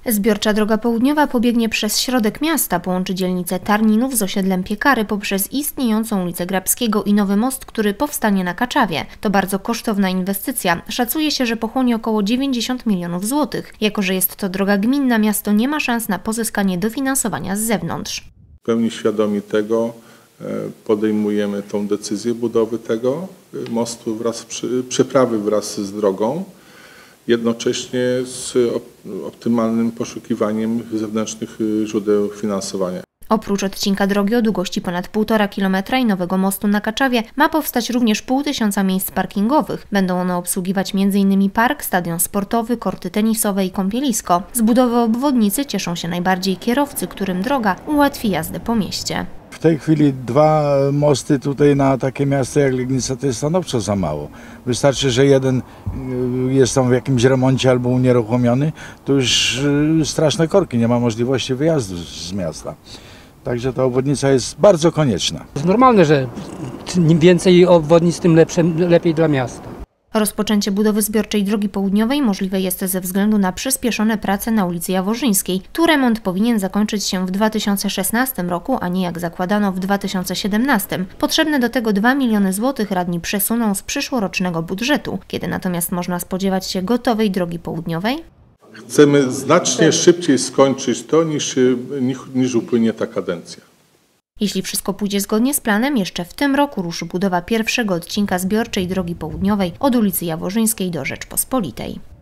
Zbiorcza droga południowa pobiegnie przez środek miasta, połączy dzielnicę Tarninów z osiedlem Piekary poprzez istniejącą ulicę Grabskiego i nowy most, który powstanie na Kaczawie. To bardzo kosztowna inwestycja. Szacuje się, że pochłonie około 90 milionów złotych. Jako że jest to droga gminna, miasto nie ma szans na pozyskanie dofinansowania z zewnątrz. W pełni świadomi tego podejmujemy tą decyzję budowy tego mostu przeprawy wraz z drogą, jednocześnie z optymalnym poszukiwaniem zewnętrznych źródeł finansowania. Oprócz odcinka drogi o długości ponad 1,5 km i nowego mostu na Kaczawie ma powstać również 500 miejsc parkingowych. Będą one obsługiwać m.in. park, stadion sportowy, korty tenisowe i kąpielisko. Z budowy obwodnicy cieszą się najbardziej kierowcy, którym droga ułatwi jazdę po mieście. W tej chwili 2 mosty tutaj na takie miasto jak Legnica to jest stanowczo za mało. Wystarczy, że jeden jest tam w jakimś remoncie albo unieruchomiony, to już straszne korki, nie ma możliwości wyjazdu z miasta. Także ta obwodnica jest bardzo konieczna. Jest normalne, że im więcej obwodnic, tym lepiej dla miasta. Rozpoczęcie budowy zbiorczej drogi południowej możliwe jest ze względu na przyspieszone prace na ulicy Jaworzyńskiej. Tu remont powinien zakończyć się w 2016 roku, a nie jak zakładano w 2017. Potrzebne do tego 2 miliony złotych radni przesuną z przyszłorocznego budżetu. Kiedy natomiast można spodziewać się gotowej drogi południowej? Chcemy znacznie szybciej skończyć to, niż upłynie ta kadencja. Jeśli wszystko pójdzie zgodnie z planem, jeszcze w tym roku ruszy budowa pierwszego odcinka zbiorczej drogi południowej od ulicy Jaworzyńskiej do Rzeczpospolitej.